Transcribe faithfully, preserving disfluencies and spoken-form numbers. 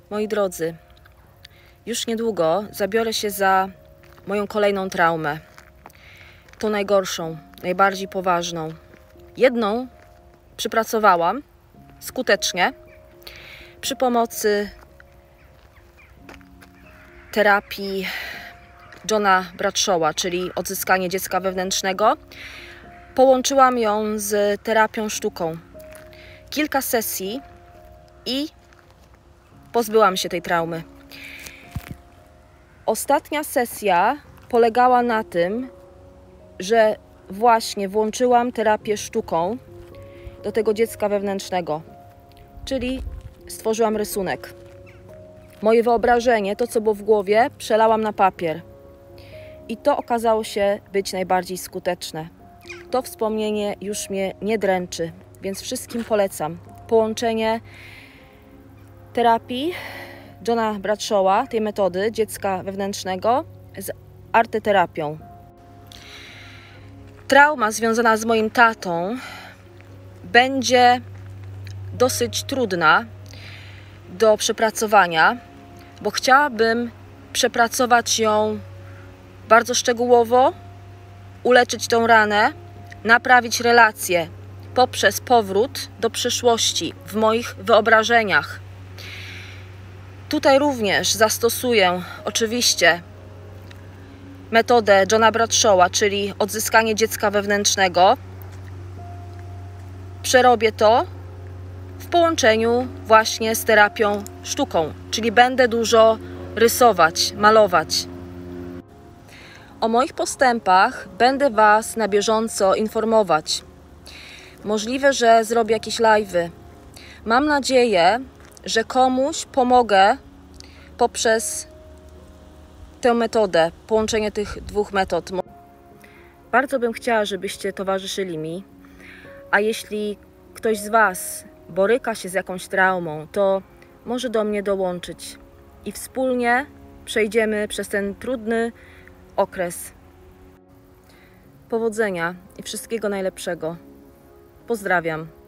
Moi drodzy, już niedługo zabiorę się za moją kolejną traumę. Tą najgorszą, najbardziej poważną. Jedną przypracowałam skutecznie przy pomocy terapii Johna Bradshawa, czyli odzyskanie dziecka wewnętrznego. Połączyłam ją z terapią sztuką. Kilka sesji i pozbyłam się tej traumy. Ostatnia sesja polegała na tym, że właśnie włączyłam terapię sztuką do tego dziecka wewnętrznego, czyli stworzyłam rysunek. Moje wyobrażenie, to co było w głowie, przelałam na papier. I to okazało się być najbardziej skuteczne. To wspomnienie już mnie nie dręczy, więc wszystkim polecam połączenie terapii Johna Bradshawa, tej metody dziecka wewnętrznego, z arteterapią. Trauma związana z moim tatą będzie dosyć trudna do przepracowania, bo chciałabym przepracować ją bardzo szczegółowo, uleczyć tą ranę, naprawić relacje poprzez powrót do przeszłości w moich wyobrażeniach. Tutaj również zastosuję oczywiście metodę Johna Bradshawa, czyli odzyskanie dziecka wewnętrznego. Przerobię to w połączeniu właśnie z terapią sztuką, czyli będę dużo rysować, malować. O moich postępach będę Was na bieżąco informować. Możliwe, że zrobię jakieś live'y. Mam nadzieję, że komuś pomogę poprzez tę metodę, połączenie tych dwóch metod. Bardzo bym chciała, żebyście towarzyszyli mi, a jeśli ktoś z Was boryka się z jakąś traumą, to może do mnie dołączyć i wspólnie przejdziemy przez ten trudny okres. Powodzenia i wszystkiego najlepszego. Pozdrawiam.